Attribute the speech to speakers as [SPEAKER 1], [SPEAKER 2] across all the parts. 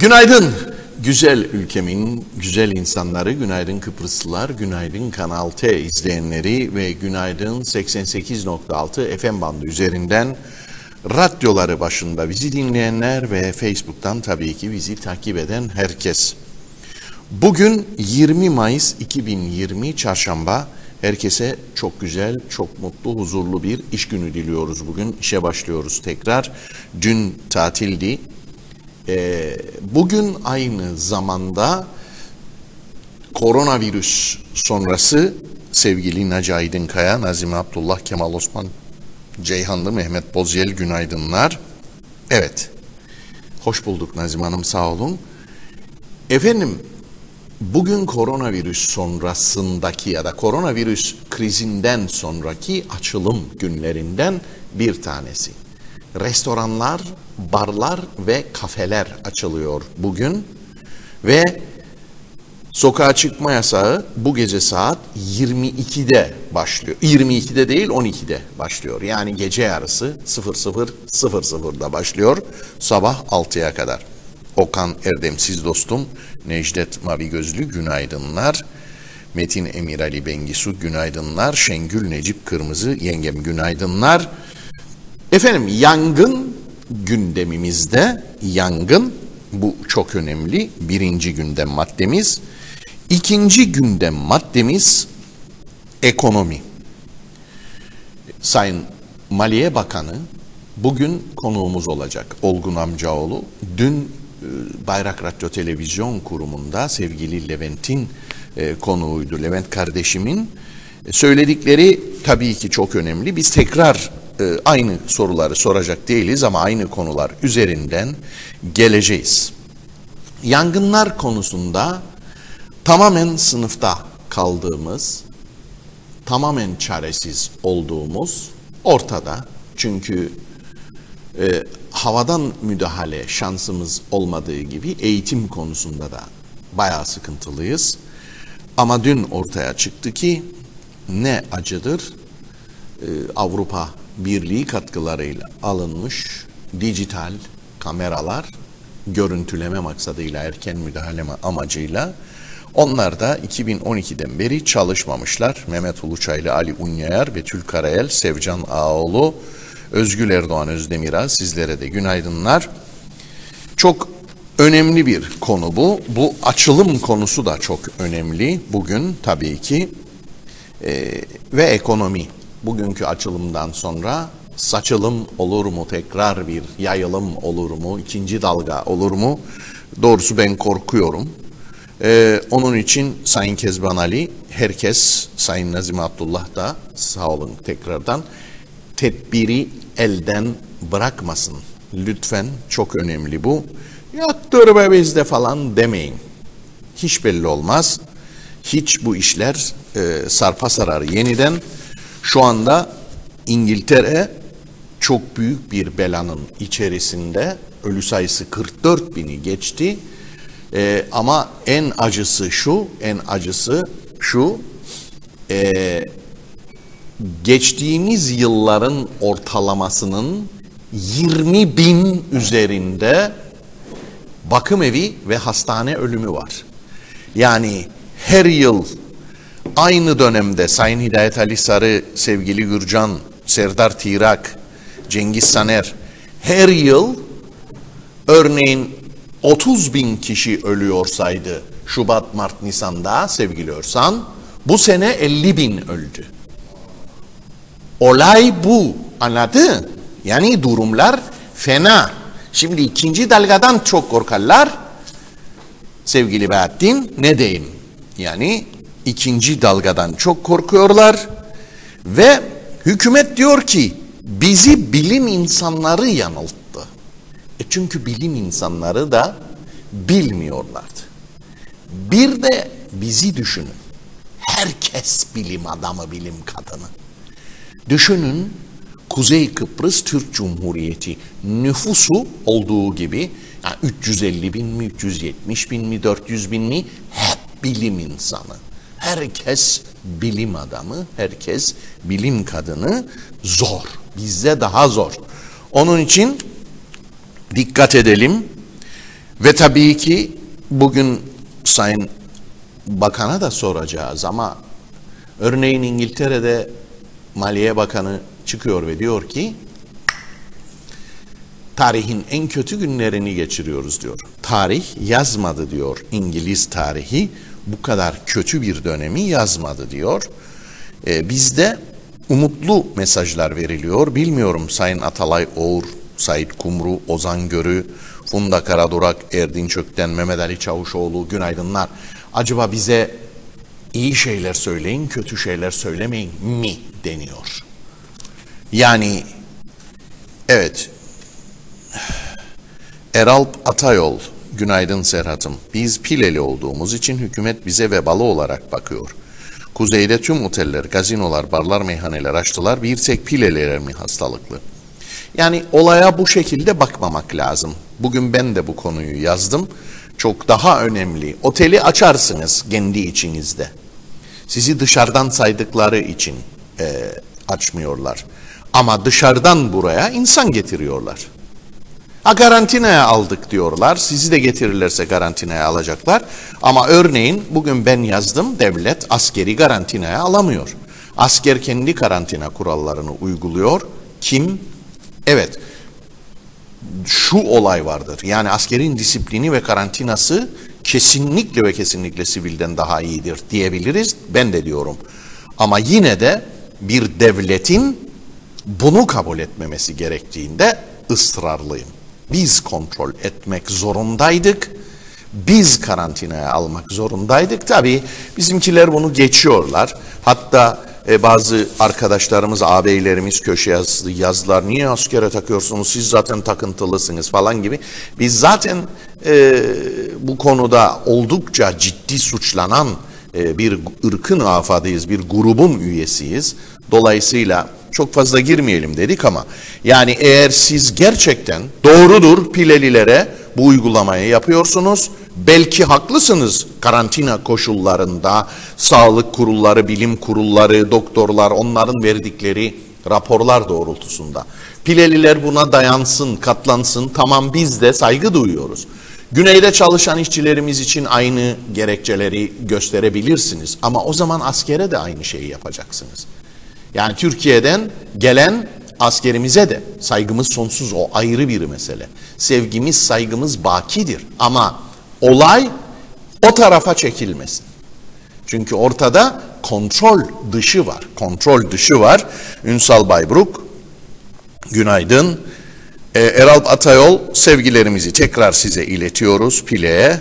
[SPEAKER 1] Günaydın güzel ülkemin güzel insanları, günaydın Kıbrıslılar, günaydın Kanal T izleyenleri ve günaydın 88.6 FM bandı üzerinden radyoları başında bizi dinleyenler ve Facebook'tan tabii ki bizi takip eden herkes. Bugün 20 Mayıs 2020 Çarşamba. Herkese çok güzel, çok mutlu, huzurlu bir iş günü diliyoruz bugün. İşe başlıyoruz tekrar. Dün tatildi. Bugün aynı zamanda koronavirüs sonrası sevgili Naci Aydınkaya, Nazime Abdullah, Kemal Osman Ceyhanlı, Mehmet Bozyel günaydınlar. Evet, hoş bulduk Nazime Hanım, sağ olun. Efendim, bugün koronavirüs sonrasındaki ya da koronavirüs krizinden sonraki açılım günlerinden bir tanesi. Restoranlar, barlar ve kafeler açılıyor bugün ve sokağa çıkma yasağı bu gece saat 22'de başlıyor. 22'de değil 12'de başlıyor. Yani gece yarısı 00:00'da başlıyor sabah 6'ya kadar. Okan Erdemsiz dostum, Necdet Mavi Gözlü günaydınlar. Metin Emir Ali Bengisu günaydınlar. Şengül Necip Kırmızı yengem günaydınlar. Efendim yangın gündemimizde, yangın bu çok önemli. Birinci gündem maddemiz. İkinci gündem maddemiz ekonomi. Sayın Maliye Bakanı bugün konuğumuz olacak, Olgun Amcaoğlu. Dün Bayrak Radyo Televizyon Kurumu'nda sevgili Levent'in konuğuydu. Levent kardeşimin söyledikleri tabii ki çok önemli. Biz tekrar aynı soruları soracak değiliz ama aynı konular üzerinden geleceğiz. Yangınlar konusunda tamamen sınıfta kaldığımız, tamamen çaresiz olduğumuz ortada. Çünkü havadan müdahale şansımız olmadığı gibi eğitim konusunda da bayağı sıkıntılıyız. Ama dün ortaya çıktı ki ne acıdır, Avrupa Birliği katkılarıyla alınmış dijital kameralar görüntüleme maksadıyla, erken müdahale amacıyla onlar da 2012'den beri çalışmamışlar. Mehmet Uluçaylı, Ali Unyayar, Betül Karayel, Sevcan Ağoğlu, Özgül Erdoğan Özdemiral, sizlere de günaydınlar. Çok önemli bir konu bu. Bu açılım konusu da çok önemli bugün tabii ki ve ekonomi. Bugünkü açılımdan sonra saçılım olur mu, tekrar bir yayılım olur mu, ikinci dalga olur mu? Doğrusu ben korkuyorum. Onun için Sayın Kezban Ali, herkes, Sayın Nazime Abdullah da sağ olun tekrardan, tedbiri elden bırakmasın. Lütfen, çok önemli bu. Yattır be bizde falan demeyin. Hiç belli olmaz. Hiç bu işler sarpa sarar yeniden. Şu anda İngiltere çok büyük bir belanın içerisinde, ölü sayısı 44.000'i geçti. Ama en acısı şu, geçtiğimiz yılların ortalamasının 20.000 üzerinde bakım evi ve hastane ölümü var. Yani her yıl aynı dönemde Sayın Hidayet Ali Sarı, sevgili Gürcan, Serdar Tirak, Cengiz Saner, her yıl örneğin 30.000 kişi ölüyorsaydı Şubat, Mart, Nisan'da sevgili Örsan, bu sene 50.000 öldü. Olay bu, anladın? Yani durumlar fena. Şimdi ikinci dalgadan çok korkarlar. Sevgili Bahattin, ne diyeyim? Yani ikinci dalgadan çok korkuyorlar ve hükümet diyor ki bizi bilim insanları yanılttı. Çünkü bilim insanları da bilmiyorlardı. Bir de bizi düşünün. Herkes bilim adamı, bilim kadını. Düşünün, Kuzey Kıbrıs Türk Cumhuriyeti nüfusu olduğu gibi yani 350.000 mi, 370.000 mi, 400.000 mi hep bilim insanı. Herkes bilim adamı, herkes bilim kadını. Zor. Bizde daha zor. Onun için dikkat edelim. Ve tabii ki bugün Sayın Bakan'a da soracağız ama örneğin İngiltere'de Maliye Bakanı çıkıyor ve diyor ki tarihin en kötü günlerini geçiriyoruz diyor. Tarih yazmadı diyor. İngiliz tarihi bu kadar kötü bir dönemi yazmadı diyor. Bizde umutlu mesajlar veriliyor. Bilmiyorum Sayın Atalay Oğur, Sait Kumru, Ozan Görü, Funda Karadurak, Erdinç Ökten, Mehmet Ali Çavuşoğlu, günaydınlar. Acaba bize iyi şeyler söyleyin, kötü şeyler söylemeyin mi deniyor? Yani evet, Eralp Atayol, günaydın Serhat'ım. Biz Pileli olduğumuz için hükümet bize vebalı olarak bakıyor. Kuzeyde tüm oteller, gazinolar, barlar, meyhaneler açtılar. Bir tek Pileliler mi hastalıklı? Yani olaya bu şekilde bakmamak lazım. Bugün ben de bu konuyu yazdım. Çok daha önemli. Oteli açarsınız kendi içinizde. Sizi dışarıdan saydıkları için açmıyorlar. Ama dışarıdan buraya insan getiriyorlar. Karantinaya aldık diyorlar. Sizi de getirirlerse karantinaya alacaklar. Ama örneğin bugün ben yazdım, devlet askeri karantinaya alamıyor. Asker kendi karantina kurallarını uyguluyor. Kim? Evet, şu olay vardır. Yani askerin disiplini ve karantinası kesinlikle ve kesinlikle sivilden daha iyidir diyebiliriz. Ben de diyorum. Ama yine de bir devletin bunu kabul etmemesi gerektiğinde ısrarlıyım. Biz kontrol etmek zorundaydık. Biz karantinaya almak zorundaydık. Tabii bizimkiler bunu geçiyorlar. Hatta bazı arkadaşlarımız, ağabeylerimiz köşeye yazdılar. Niye askere takıyorsunuz? Siz zaten takıntılısınız falan gibi. Biz zaten bu konuda oldukça ciddi suçlanan bir ırkın afadıyız, bir grubun üyesiyiz. Dolayısıyla çok fazla girmeyelim dedik ama yani eğer siz gerçekten doğrudur Pilelilere bu uygulamayı yapıyorsunuz, belki haklısınız karantina koşullarında sağlık kurulları, bilim kurulları, doktorlar onların verdikleri raporlar doğrultusunda. Pileliler buna dayansın, katlansın, tamam biz de saygı duyuyoruz. Güneyde çalışan işçilerimiz için aynı gerekçeleri gösterebilirsiniz ama o zaman askere de aynı şeyi yapacaksınız. Yani Türkiye'den gelen askerimize de saygımız sonsuz, o ayrı bir mesele. Sevgimiz, saygımız bakidir ama olay o tarafa çekilmesin. Çünkü ortada kontrol dışı var. Kontrol dışı var. Ünsal Baybruk, günaydın. Eralp Atayol, sevgilerimizi tekrar size iletiyoruz Pile'ye.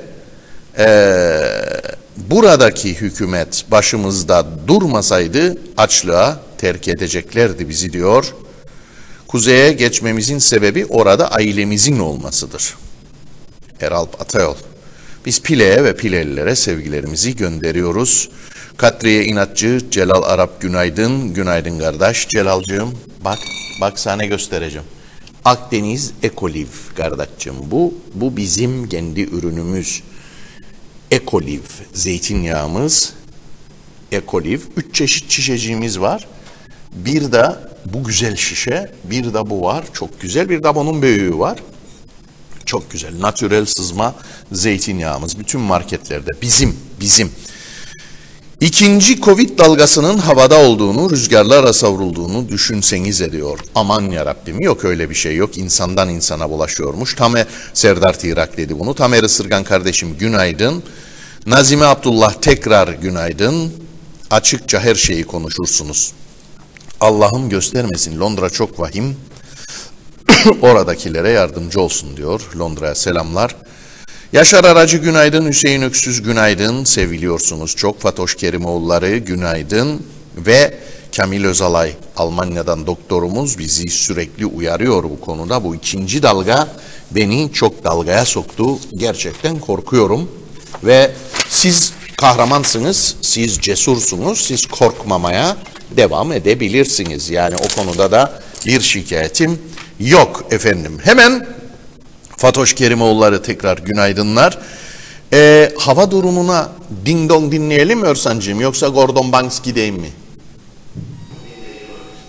[SPEAKER 1] Buradaki hükümet başımızda durmasaydı açlığa terk edeceklerdi bizi diyor. Kuzeye geçmemizin sebebi orada ailemizin olmasıdır. Eralp Atayol. Biz Pile'ye ve Pilelilere sevgilerimizi gönderiyoruz. Katriye İnatçı, Celal Arap günaydın. Günaydın kardeş. Celalcığım bak sana göstereceğim. Akdeniz Ekoliv kardeşciğim bu bizim kendi ürünümüz. Ekoliv zeytinyağımız, Ekoliv. 3 çeşit şişeciğimiz var. Bir de bu güzel şişe, bir de bu var. Çok güzel. Bir de bunun büyüğü var. Çok güzel. Natürel sızma zeytinyağımız. Bütün marketlerde bizim. İkinci Covid dalgasının havada olduğunu, rüzgarlarla savrulduğunu düşünseniz diyor. Aman yarabbim, yok öyle bir şey yok. İnsandan insana bulaşıyormuş. Serdar Tirak dedi bunu. Tamer Isırgan kardeşim günaydın. Nazime Abdullah tekrar günaydın. Açıkça her şeyi konuşursunuz. Allah'ım göstermesin, Londra çok vahim. Oradakilere yardımcı olsun diyor. Londra'ya selamlar. Yaşar Aracı günaydın, Hüseyin Öksüz günaydın, seviliyorsunuz çok. Fatoş Kerimoğulları günaydın ve Kamil Özalay Almanya'dan doktorumuz bizi sürekli uyarıyor bu konuda. Bu ikinci dalga beni çok dalgaya soktu, gerçekten korkuyorum ve siz kahramansınız, siz cesursunuz, siz korkmamaya devam edebilirsiniz. Yani o konuda da bir şikayetim yok efendim. Hemen Fatoş Kerimoğulları tekrar günaydınlar. Hava durumuna ding dong dinleyelim mi Örsancığım, yoksa Gordon Banks gideyim mi?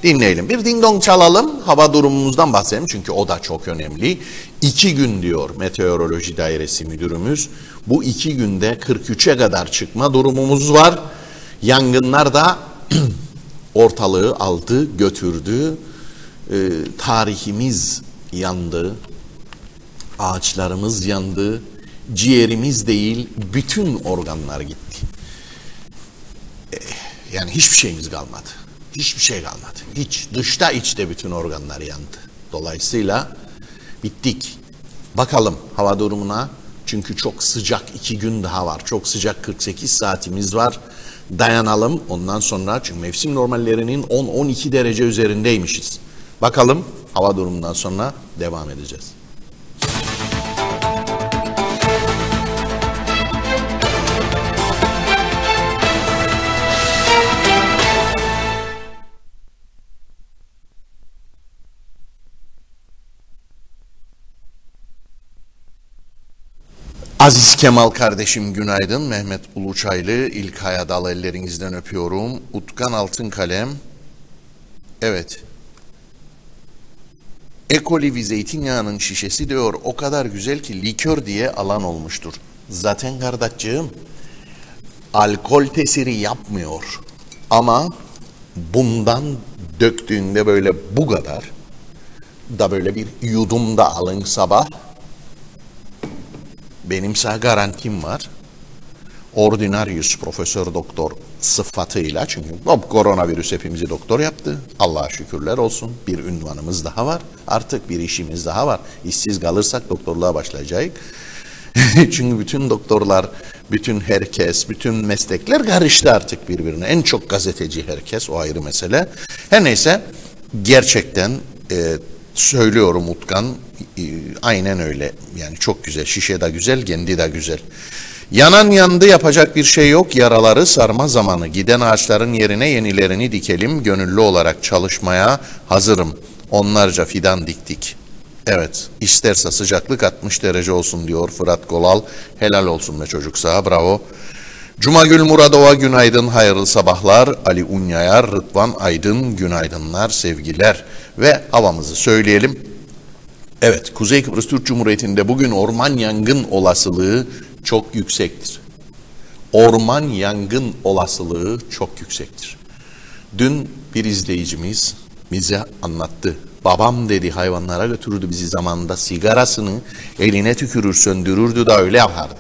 [SPEAKER 1] dinleyelim. Bir ding dong çalalım, hava durumumuzdan bahsedelim çünkü o da çok önemli. 2 gün diyor Meteoroloji Dairesi Müdürümüz. Bu 2 günde 43'e kadar çıkma durumumuz var. Yangınlar da ortalığı aldı, götürdü. Tarihimiz yandı, ağaçlarımız yandı, ciğerimiz değil, bütün organlar gitti. Yani hiçbir şeyimiz kalmadı. Hiçbir şey kalmadı. Hiç. Dışta içte bütün organlar yandı. Dolayısıyla bittik. Bakalım hava durumuna. Çünkü çok sıcak 2 gün daha var. Çok sıcak 48 saatimiz var. Dayanalım. Ondan sonra çünkü mevsim normallerinin 10-12 derece üzerindeymişiz. Bakalım hava durumundan sonra devam edeceğiz. Aziz Kemal kardeşim günaydın. Mehmet Uluçaylı, İlkay Adal ellerinizden öpüyorum. Utkan Altınkalem. Evet. Ekolivi zeytinyağının şişesi diyor o kadar güzel ki likör diye alan olmuştur. Zaten kardeşciğim alkol tesiri yapmıyor. Ama bundan döktüğünde böyle bu kadar da böyle bir yudum da alın sabah. Benim sana garantim var. Ordinarius Profesör Doktor sıfatıyla çünkü koronavirüs hepimizi doktor yaptı. Allah'a şükürler olsun. Bir ünvanımız daha var. Artık bir işimiz daha var. İşsiz kalırsak doktorluğa başlayacağız. Çünkü bütün doktorlar, bütün herkes, bütün meslekler karıştı artık birbirine. En çok gazeteci herkes, o ayrı mesele. Her neyse gerçekten söylüyorum Utkan, aynen öyle. Yani çok güzel, şişe de güzel, kendi de güzel. Yanan yandı, yapacak bir şey yok, yaraları sarma zamanı. Giden ağaçların yerine yenilerini dikelim, gönüllü olarak çalışmaya hazırım. Onlarca fidan diktik. Evet, isterse sıcaklık 60 derece olsun diyor Fırat Golal. Helal olsun be çocuk sağa, bravo. Cumagül Muradova günaydın, hayırlı sabahlar. Ali Unyayar, Rıdvan Aydın günaydınlar, sevgiler. Ve havamızı söyleyelim. Evet, Kuzey Kıbrıs Türk Cumhuriyeti'nde bugün orman yangın olasılığı çok yüksektir. Orman yangın olasılığı çok yüksektir. Dün bir izleyicimiz bize anlattı. Babam dedi hayvanlara götürürdü bizi zamanında, sigarasını eline tükürür söndürürdü da öyle yapardı.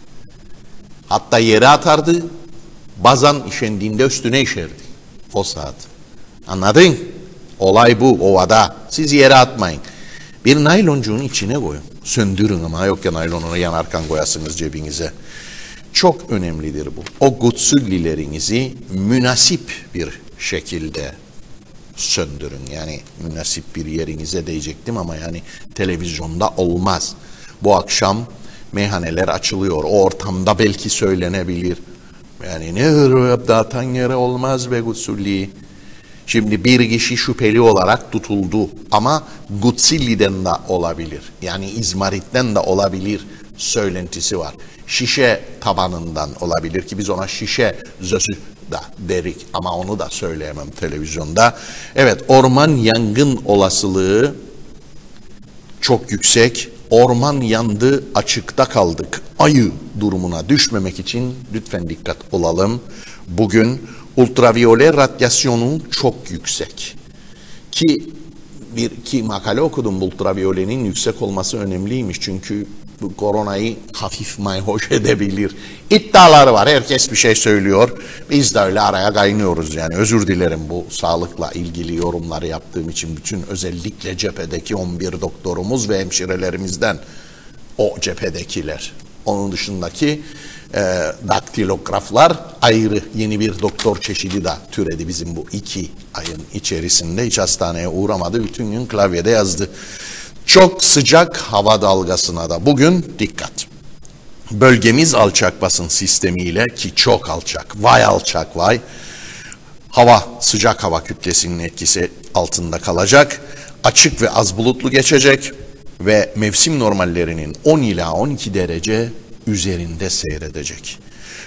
[SPEAKER 1] Hatta yere atardı, bazen işendiğinde üstüne işerdi o saat. Anladın? Olay bu ovada. Siz yere atmayın. Bir nayloncuğun içine koyun. Söndürün ama yok ya naylonunu yanarken koyasınız cebinize. Çok önemlidir bu. O gutsullilerinizi münasip bir şekilde söndürün. Yani münasip bir yerinize diyecektim ama yani televizyonda olmaz. Bu akşam meyhaneler açılıyor. O ortamda belki söylenebilir. Yani ne hırıp dağıtan yere olmaz be gutsulli. Şimdi bir kişi şüpheli olarak tutuldu ama Gutsilli'den de olabilir. Yani İzmarit'ten de olabilir söylentisi var. Şişe tabanından olabilir ki biz ona şişe zösü da derik ama onu da söyleyemem televizyonda. Evet, orman yangın olasılığı çok yüksek. Orman yandı, açıkta kaldık. Ayı durumuna düşmemek için lütfen dikkat olalım. Bugün ultraviyole radyasyonu çok yüksek. Ki bir iki makale okudum, ultraviyolenin yüksek olması önemliymiş. Çünkü bu koronayı hafif mayhoş edebilir. İddiaları var, herkes bir şey söylüyor. Biz de öyle araya kaynıyoruz yani. Özür dilerim bu sağlıkla ilgili yorumları yaptığım için bütün özellikle cephedeki 11 doktorumuz ve hemşirelerimizden, o cephedekiler. Onun dışındaki daktilograflar ayrı yeni bir doktor çeşidi de türedi bizim bu 2 ayın içerisinde. Hiç hastaneye uğramadı, bütün gün klavyede yazdı. Çok sıcak hava dalgasına da bugün dikkat. Bölgemiz alçak basınç sistemiyle, ki çok alçak, vay alçak vay. Hava, sıcak hava kütlesinin etkisi altında kalacak. Açık ve az bulutlu geçecek ve mevsim normallerinin 10 ila 12 derece üzerinde seyredecek.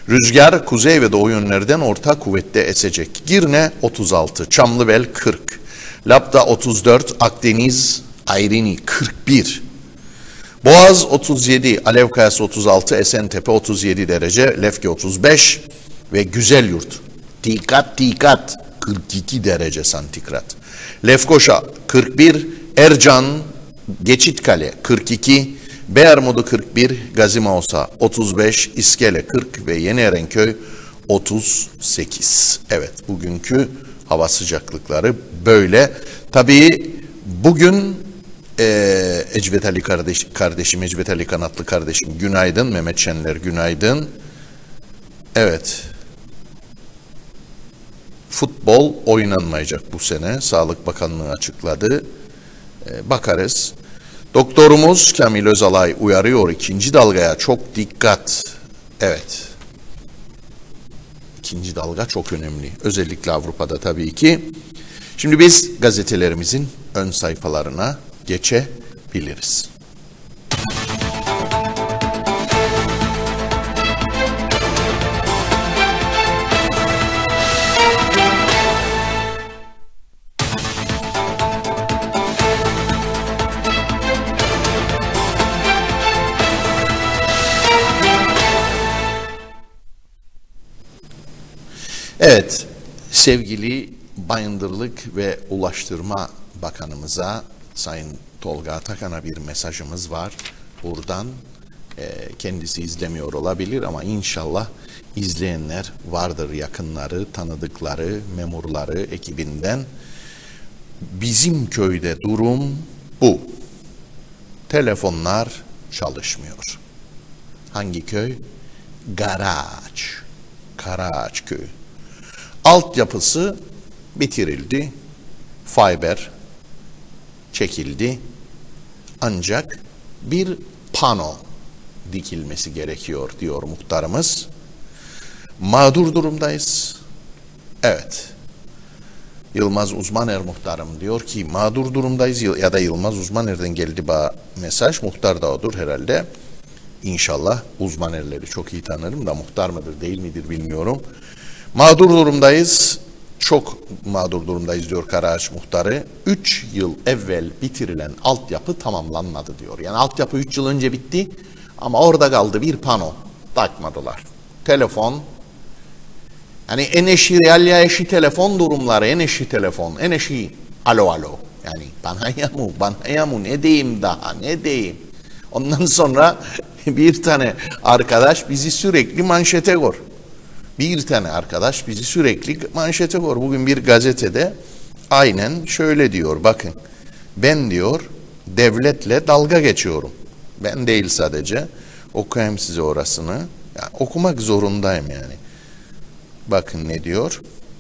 [SPEAKER 1] Rüzgar kuzey ve doğu yönlerden orta kuvvette esecek. Girne 36, Çamlıbel 40, Labda 34, Akdeniz Ayrini 41, Boğaz 37, Alevkayası 36, Esentepe 37 derece, Lefke 35 ve Güzelyurt dikkat 42 derece santigrat. Lefkoşa 41, Ercan, Geçitkale 42, Beermodu 41, Gazimaosa 35, İskele 40 ve Yeni Erenköy 38. Evet, bugünkü hava sıcaklıkları böyle. Tabii bugün Ecvet Ali kardeşim, Ecvet Ali Kanatlı kardeşim günaydın. Mehmet Şenler günaydın. Evet. Futbol oynanmayacak bu sene. Sağlık Bakanlığı açıkladı. Bakarız. Doktorumuz Kamil Özalay uyarıyor, ikinci dalgaya çok dikkat. Evet. İkinci dalga çok önemli. Özellikle Avrupa'da tabii ki. Şimdi biz gazetelerimizin ön sayfalarına geçebiliriz. Evet, sevgili Bayındırlık ve Ulaştırma Bakanımıza, Sayın Tolga Atakan'a bir mesajımız var. Buradan kendisi izlemiyor olabilir ama inşallah izleyenler vardır, yakınları, tanıdıkları, memurları ekibinden. Bizim köyde durum bu. Telefonlar çalışmıyor. Hangi köy? Karaağaç köyü. Altyapısı bitirildi. Fiber çekildi. Ancak bir pano dikilmesi gerekiyor diyor muhtarımız. Mağdur durumdayız. Evet. Yılmaz Uzmaner muhtarım diyor ki mağdur durumdayız, ya da Yılmaz Uzmaner'den geldi bana mesaj. Muhtar da odur herhalde. İnşallah Uzmanerleri çok iyi tanırım da muhtar mıdır değil midir bilmiyorum. Mağdur durumdayız. Çok mağdur durumdayız diyor Karaağaç muhtarı. 3 yıl evvel bitirilen altyapı tamamlanmadı diyor. Yani altyapı 3 yıl önce bitti ama orada kaldı bir pano. Takmadılar. Telefon, yani en eşi realya eşi telefon durumları, en eşi alo. Yani bana ya mu ne diyeyim daha, ne diyeyim. Ondan sonra bir tane arkadaş bizi sürekli manşete koyuyor. Bugün bir gazetede aynen şöyle diyor, bakın. Ben diyor devletle dalga geçiyorum. Ben değil sadece. Okuyayım size orasını. Yani okumak zorundayım yani. Bakın ne diyor.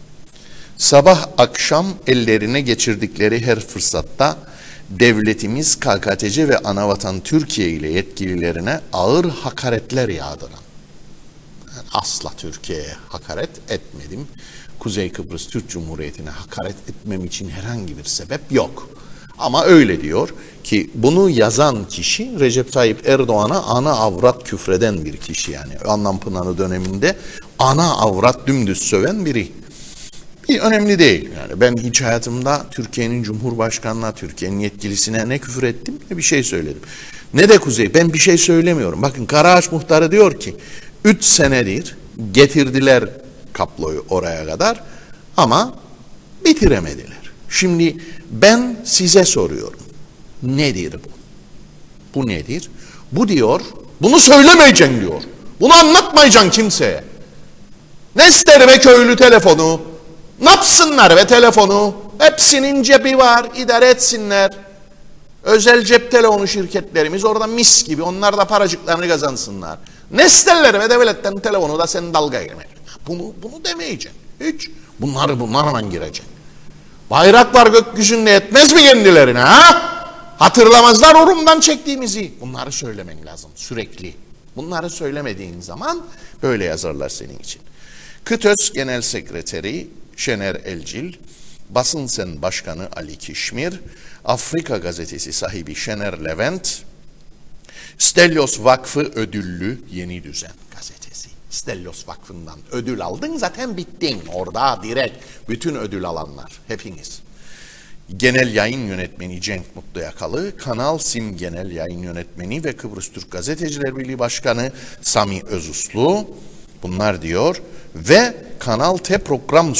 [SPEAKER 1] Sabah akşam ellerine geçirdikleri her fırsatta devletimiz KKTC ve Anavatan Türkiye ile yetkililerine ağır hakaretler yağdıran. Asla Türkiye'ye hakaret etmedim. Kuzey Kıbrıs Türk Cumhuriyeti'ne hakaret etmem için herhangi bir sebep yok. Ama öyle diyor ki bunu yazan kişi Recep Tayyip Erdoğan'a ana avrat küfreden bir kişi yani. Anlam Pınarı döneminde ana avrat dümdüz söven biri. Önemli değil. Yani ben hiç hayatımda Türkiye'nin Cumhurbaşkanı'na, Türkiye'nin yetkilisine ne küfür ettim ne bir şey söyledim. Ne de Kuzey, ben bir şey söylemiyorum. Bakın Karaağaç muhtarı diyor ki 3 senedir getirdiler kabloyu oraya kadar ama bitiremediler. Şimdi ben size soruyorum. Nedir bu? Bu nedir? Bu diyor, bunu söylemeyeceksin diyor. Bunu anlatmayacaksın kimseye. Ne ister be köylü telefonu? Ne yapsınlar be telefonu? Hepsinin cebi var, idare etsinler. Özel cep telefonu şirketlerimiz orada mis gibi, onlar da paracıklarını kazansınlar. Ne isterler ve devletten telefonu da senin dalga girmek. Bunu demeyeceksin. Hiç. Bunlarla gireceksin. Bayrak var gökyüzünde, yetmez mi kendilerine ha? Hatırlamazlar Urum'dan çektiğimizi. Bunları söylemen lazım sürekli. Bunları söylemediğin zaman böyle yazarlar senin için. KıTÖS Genel Sekreteri Şener Elcil, Basın Sen Başkanı Ali Kişmir, Afrika Gazetesi sahibi Şener Levent, Stelios Vakfı ödüllü Yeni Düzen gazetesi. Stelios Vakfı'ndan ödül aldın zaten bittin orada direkt. Bütün ödül alanlar hepiniz. Genel Yayın Yönetmeni Cenk Mutluyakalı, Kanal Sim Genel Yayın Yönetmeni ve Kıbrıs Türk Gazeteciler Birliği Başkanı Sami Özuslu bunlar diyor ve Kanal T program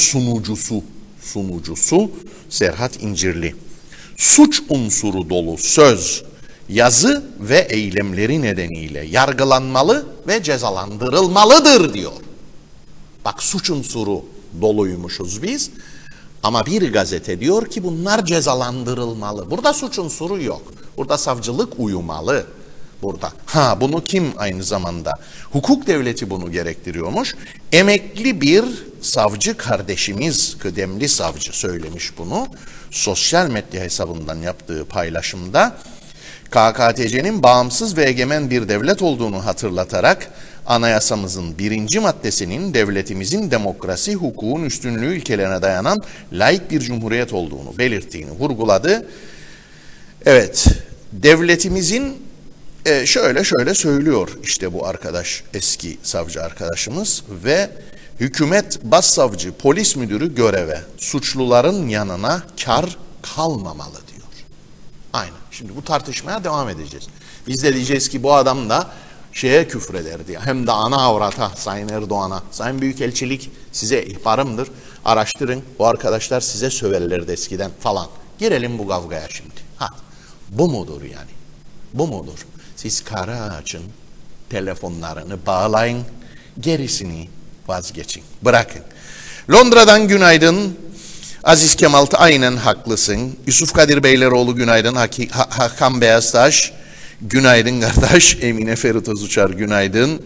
[SPEAKER 1] sunucusu Serhat İncirli. Suç unsuru dolu söz, yazı ve eylemleri nedeniyle yargılanmalı ve cezalandırılmalıdır diyor. Bak, suç unsuru doluymuşuz biz. Ama bir gazete diyor ki bunlar cezalandırılmalı. Burada suç unsuru yok. Burada savcılık uyumalı. Burada. Bunu kim aynı zamanda? Hukuk devleti bunu gerektiriyormuş. Emekli bir savcı kardeşimiz, kıdemli savcı söylemiş bunu. Sosyal medya hesabından yaptığı paylaşımda KKTC'nin bağımsız ve egemen bir devlet olduğunu hatırlatarak anayasamızın 1. maddesinin devletimizin demokrasi, hukukun üstünlüğü ilkelerine dayanan laik bir cumhuriyet olduğunu belirttiğini vurguladı. Evet, devletimizin şöyle söylüyor işte bu arkadaş, eski savcı arkadaşımız ve hükümet, başsavcı, polis müdürü göreve, suçluların yanına kar kalmamalı diyor. Aynen. Şimdi bu tartışmaya devam edeceğiz. Biz de diyeceğiz ki bu adam da küfrederdi. Hem de ana avrata, Sayın Erdoğan'a. Sayın Büyükelçilik, size ihbarımdır. Araştırın. Bu arkadaşlar size söverlerdi eskiden falan. Girelim bu kavgaya şimdi. Bu mudur yani? Bu mudur? Siz kara açın, telefonlarını bağlayın, gerisini vazgeçin. Bırakın. Londra'dan günaydın. Aziz Kemal, aynen haklısın. Yusuf Kadir Beyleroğlu günaydın. Hakan Beyaztaş günaydın kardeş. Emine Ferit Özuçar günaydın.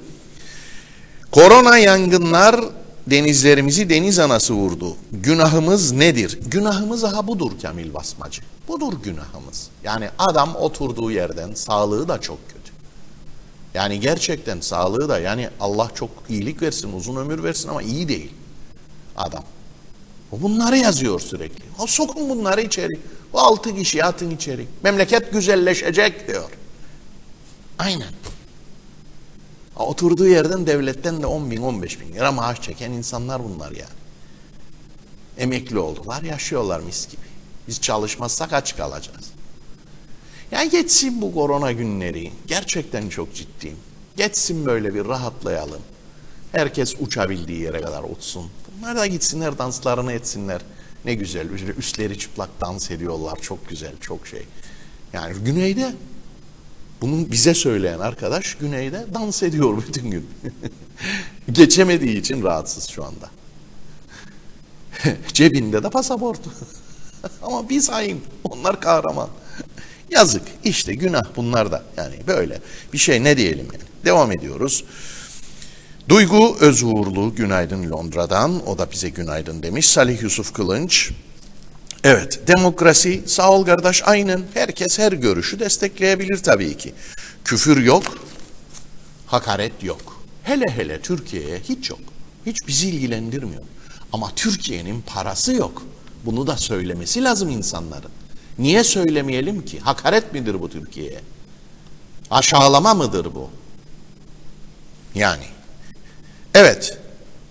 [SPEAKER 1] Korona yangınlar denizlerimizi deniz anası vurdu. Günahımız nedir? Günahımız budur Kamil Basmacı. Budur günahımız. Yani adam oturduğu yerden, sağlığı da çok kötü. Yani gerçekten sağlığı da, yani Allah çok iyilik versin, uzun ömür versin ama iyi değil adam. Bunları yazıyor sürekli. Sokun bunları içeri. O 6 kişiyi atın içeri. Memleket güzelleşecek diyor. Aynen. Oturduğu yerden, devletten de 10 bin, 15 bin lira maaş çeken insanlar bunlar yani. Emekli oldular, yaşıyorlar mis gibi. Biz çalışmazsak aç kalacağız. Yani geçsin bu korona günleri. Gerçekten çok ciddiyim. Geçsin, böyle bir rahatlayalım. Herkes uçabildiği yere kadar uçsun. Bunlar da gitsinler, danslarını etsinler. Ne güzel, üstleri çıplak dans ediyorlar. Çok güzel, çok şey. Yani güneyde, bunu bize söyleyen arkadaş güneyde dans ediyor bütün gün. Geçemediği için rahatsız şu anda. Cebinde de pasaportu. Ama biz hain, onlar kahraman. Yazık, işte günah bunlar da. Yani böyle bir şey, ne diyelim yani. Devam ediyoruz. Duygu Özuğurlu günaydın Londra'dan. O da bize günaydın demiş. Salih Yusuf Kılınç. Evet, demokrasi, sağ ol kardeş, aynen. Herkes her görüşü destekleyebilir tabii ki. Küfür yok, hakaret yok. Hele Türkiye'ye hiç yok. Hiç bizi ilgilendirmiyor. Ama Türkiye'nin parası yok. Bunu da söylemesi lazım insanların. Niye söylemeyelim ki? Hakaret midir bu Türkiye'ye? Aşağılama mıdır bu? Yani. Evet.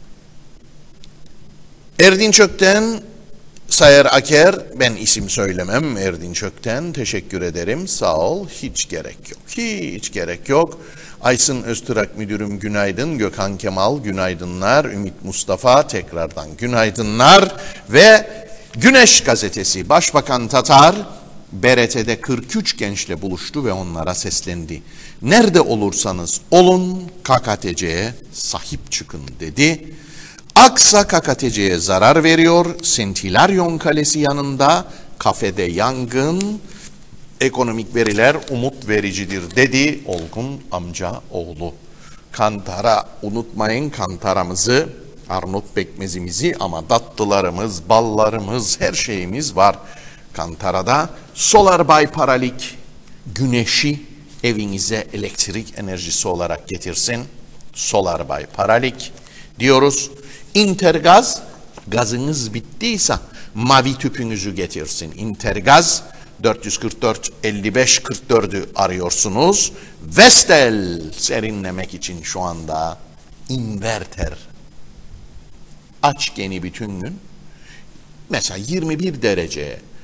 [SPEAKER 1] Erdinç Ökten, Sayar Aker, ben isim söylemem Erdinç Ökten, teşekkür ederim, sağ ol, hiç gerek yok, hiç gerek yok. Aysın Öztürk müdürüm günaydın, Gökhan Kemal günaydınlar, Ümit Mustafa tekrardan günaydınlar ve Güneş gazetesi, Başbakan Tatar BRT'de 43 gençle buluştu ve onlara seslendi. Nerede olursanız olun KKTC'ye sahip çıkın dedi. Aksa KKTC'ye zarar veriyor. Sentilaryon Kalesi yanında kafede yangın. Ekonomik veriler umut vericidir dedi Olgun amca oğlu. Kantara unutmayın, kantaramızı, Arnavut pekmezimizi, ama tatlılarımız, ballarımız, her şeyimiz var Kantara'da. Solar Bay Paralik güneşi evinize elektrik enerjisi olarak getirsin. Solar Bay Paralik diyoruz. Intergaz, gazınız bittiyse mavi tüpünüzü getirsin. Intergaz 444 55 44'ü arıyorsunuz. Vestel serinlemek için şu anda inverter. Aç geni bütün gün. Mesela 21 derece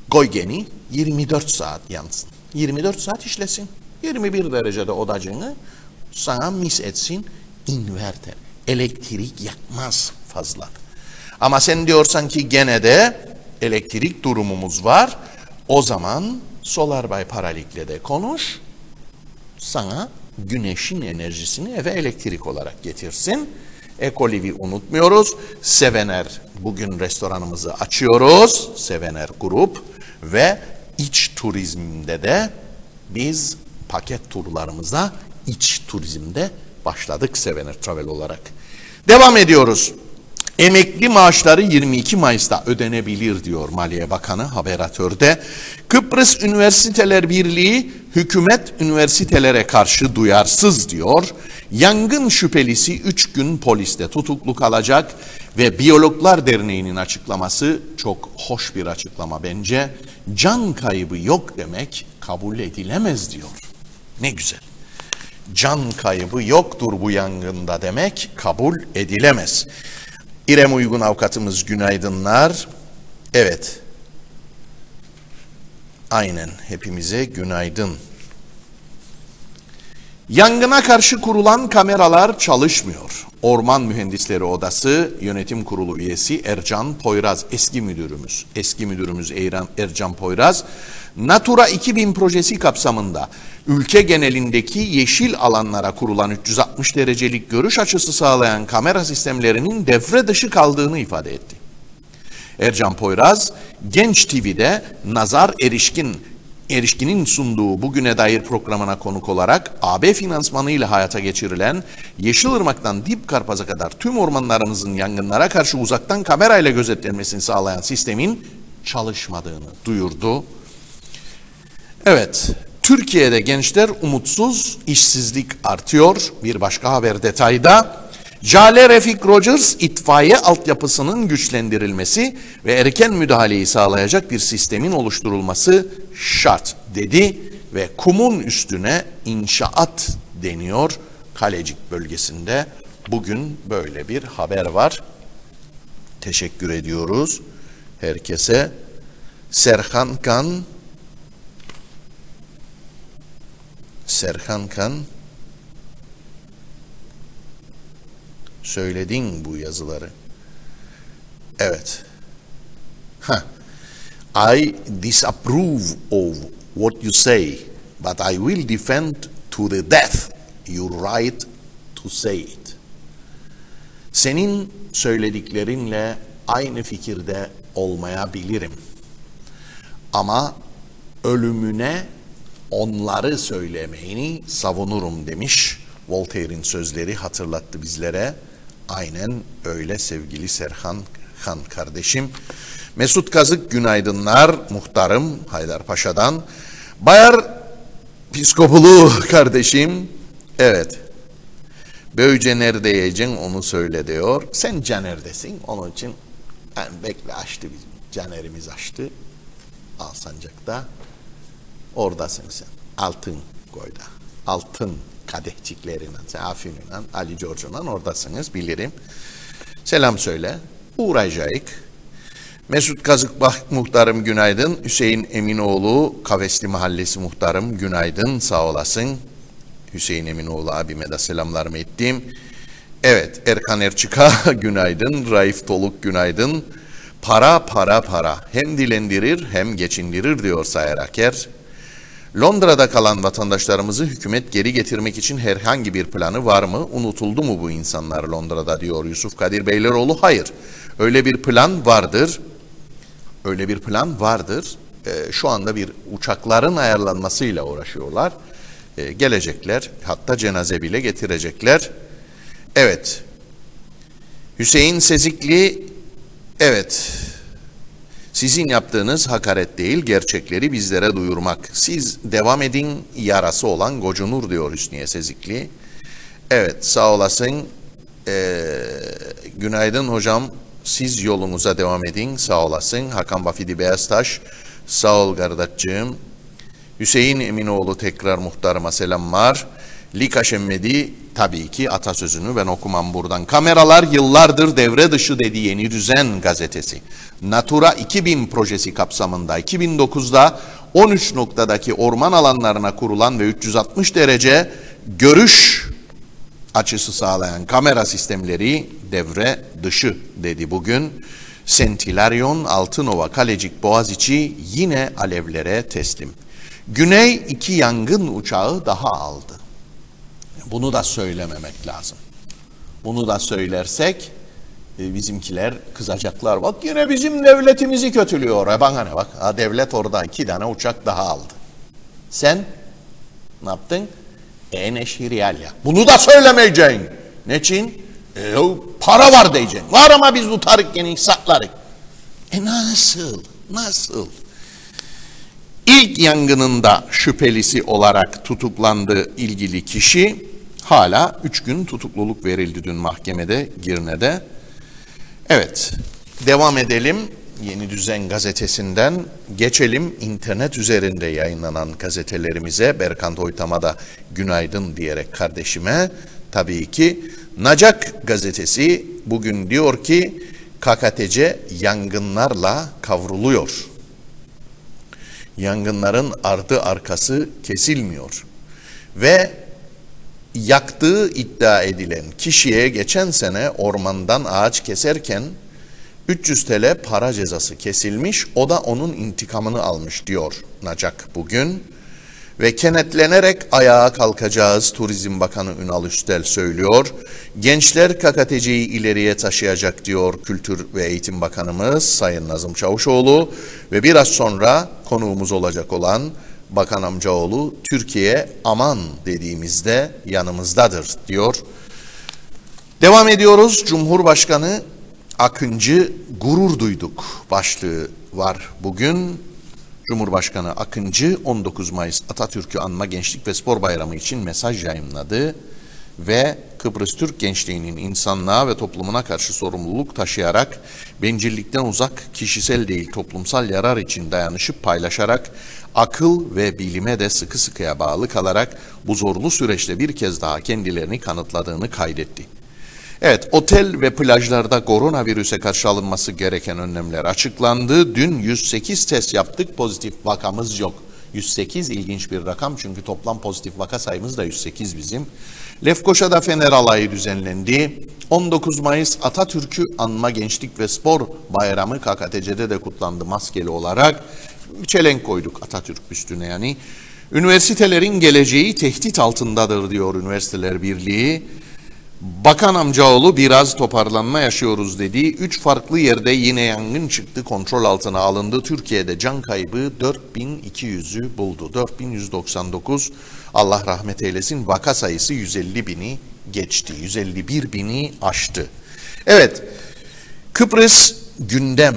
[SPEAKER 1] Koy geni 24 saat yansın. 24 saat işlesin. 21 derecede odacığını sana mis etsin. İnverter. Elektrik yakmaz fazla. Ama sen diyorsan ki gene de elektrik durumumuz var. O zaman SolarBay Paralik'le de konuş. Sana güneşin enerjisini eve elektrik olarak getirsin. Ekoliv'i unutmuyoruz. Sevener, bugün restoranımızı açıyoruz. Sevener Grup ve iç turizmde de biz paket turlarımıza iç turizmde başladık Sevener Travel olarak. Devam ediyoruz. Emekli maaşları 22 Mayıs'ta ödenebilir diyor Maliye Bakanı Haberatör'de. Kıbrıs Üniversiteler Birliği hükümet üniversitelere karşı duyarsız diyor. Yangın şüphelisi 3 gün poliste tutuklu kalacak ve Biyologlar Derneği'nin açıklaması çok hoş bir açıklama bence. Can kaybı yok demek kabul edilemez diyor. Ne güzel. Can kaybı yoktur bu yangında demek kabul edilemez. İrem Uygun avukatımız günaydınlar. Evet. Aynen hepimize günaydın. Yangına karşı kurulan kameralar çalışmıyor. Orman Mühendisleri Odası Yönetim Kurulu üyesi Ercan Poyraz, eski müdürümüz Ercan Poyraz, Natura 2000 projesi kapsamında ülke genelindeki yeşil alanlara kurulan 360 derecelik görüş açısı sağlayan kamera sistemlerinin devre dışı kaldığını ifade etti. Ercan Poyraz, Genç TV'de Nazar Erişkin'in sunduğu Bugüne Dair programına konuk olarak AB finansmanıyla hayata geçirilen Yeşilırmak'tan Dipkarpaz'a kadar tüm ormanlarımızın yangınlara karşı uzaktan kamerayla gözetlenmesini sağlayan sistemin çalışmadığını duyurdu. Evet, Türkiye'de gençler umutsuz, işsizlik artıyor. Bir başka haber detayda. Jale Refik Rogers itfaiye altyapısının güçlendirilmesi ve erken müdahaleyi sağlayacak bir sistemin oluşturulması şart dedi ve kumun üstüne inşaat deniyor Kalecik bölgesinde. Bugün böyle bir haber var. Teşekkür ediyoruz herkese. Serkan Kan söyledin bu yazıları. Evet. I disapprove of what you say, but I will defend to the death your right to say it. Senin söylediklerinle aynı fikirde olmayabilirim. Ama ölümüne onları söylemeyini savunurum demiş. Voltaire'in sözleri hatırlattı bizlere. Aynen öyle sevgili Serkan Han kardeşim. Mesut Kazık günaydınlar muhtarım Haydarpaşa'dan. Bayar Piskopulu kardeşim. Evet. Böyce nerede yiyeceksin onu söyle diyor. Sen Caner'desin. Onun için yani bekle açtı bizim. Caner'imiz açtı. Alsancak'ta. Oradasın sen. Altın koyda. Altın kadehçikleriyle, sen Afin'le, Ali Giorgio'la oradasınız bilirim. Selam söyle. Uğrayacağız. Mesut Kazıkbak muhtarım günaydın. Hüseyin Eminoğlu Kavesli Mahallesi muhtarım günaydın. Sağ olasın. Hüseyin Eminoğlu abime de selamlarımı ettim. Evet, Erkan Erçika günaydın. Raif Toluk günaydın. Para. Hem dilendirir hem geçindirir diyor Sayar Aker. Londra'da kalan vatandaşlarımızı hükümet geri getirmek için herhangi bir planı var mı? Unutuldu mu bu insanlar Londra'da diyor Yusuf Kadir Beyleroğlu. Hayır. Öyle bir plan vardır. Şu anda bir uçakların ayarlanmasıyla uğraşıyorlar. Gelecekler. Hatta cenaze bile getirecekler. Evet. Hüseyin Sezikli. Evet. Sizin yaptığınız hakaret değil, gerçekleri bizlere duyurmak. Siz devam edin, yarası olan gocunur diyor Hüsniye Sezikli. Evet, sağ olasın. Günaydın hocam. Siz yolunuza devam edin, sağ olasın. Hakan Bafidi Beyaztaş, sağ ol kardeşciğim. Hüseyin Eminoğlu tekrar muhtarıma selamlar. Lika Şemmedi tabii ki atasözünü ben okumam buradan. Kameralar yıllardır devre dışı dedi Yeni Düzen gazetesi. Natura 2000 projesi kapsamında 2009'da 13 noktadaki orman alanlarına kurulan ve 360 derece görüş açısı sağlayan kamera sistemleri devre dışı dedi bugün. Sentilaryon, Altınova, Kalecik, Boğaziçi yine alevlere teslim. Güney 2 yangın uçağı daha aldı. Bunu da söylememek lazım. Bunu da söylersek bizimkiler kızacaklar. Bak yine bizim devletimizi kötülüyor. Bana ne bak, devlet orada 2 tane uçak daha aldı. Sen ne yaptın? Neşiriyal ya. Bunu da söylemeyeceksin. Ne için? Para var diyeceksin. Var ama biz tutarık gene saklarık. Nasıl? Nasıl? İlk yangınında şüphelisi olarak tutuklandığı ilgili kişi hala 3 gün tutukluluk verildi dün mahkemede, Girne'de. Evet, devam edelim. Yeni Düzen gazetesinden geçelim internet üzerinde yayınlanan gazetelerimize. Berkant Oytam'a da günaydın diyerek kardeşime tabii ki. Nacak gazetesi bugün diyor ki KKTC yangınlarla kavruluyor. Yangınların ardı arkası kesilmiyor. Ve yaktığı iddia edilen kişiye geçen sene ormandan ağaç keserken 300 TL para cezası kesilmiş, o da onun intikamını almış diyor Nacak bugün. Ve kenetlenerek ayağa kalkacağız Turizm Bakanı Ünal Üstel söylüyor. Gençler KKTC'yi ileriye taşıyacak diyor Kültür ve Eğitim Bakanımız Sayın Nazım Çavuşoğlu. Ve biraz sonra konuğumuz olacak olan Bakan amcaoğlu Türkiye aman dediğimizde yanımızdadır diyor. Devam ediyoruz. Cumhurbaşkanı Akıncı gurur duyduk başlığı var bugün. Cumhurbaşkanı Akıncı 19 Mayıs Atatürk'ü anma Gençlik ve Spor Bayramı için mesaj yayımladı ve Kıbrıs Türk gençliğinin insanlığa ve toplumuna karşı sorumluluk taşıyarak bencillikten uzak, kişisel değil toplumsal yarar için dayanışıp paylaşarak akıl ve bilime de sıkı sıkıya bağlı kalarak bu zorlu süreçte bir kez daha kendilerini kanıtladığını kaydetti. Evet, otel ve plajlarda koronavirüse karşı alınması gereken önlemler açıklandı. Dün 108 test yaptık, pozitif vakamız yok. 108 ilginç bir rakam çünkü toplam pozitif vaka sayımız da 108 bizim. Lefkoşa'da Fener Alayı düzenlendi. 19 Mayıs Atatürk'ü anma Gençlik ve Spor Bayramı KKTC'de de kutlandı maskeli olarak. Çelenk koyduk Atatürk büstüne yani. Üniversitelerin geleceği tehdit altındadır diyor Üniversiteler Birliği. Bakan amcaoğlu biraz toparlanma yaşıyoruz dedi. 3 farklı yerde yine yangın çıktı, kontrol altına alındı. Türkiye'de can kaybı 4200'ü buldu. 4199, Allah rahmet eylesin, vaka sayısı 150 bini geçti. 151 bini aştı. Evet, Kıbrıs gündem.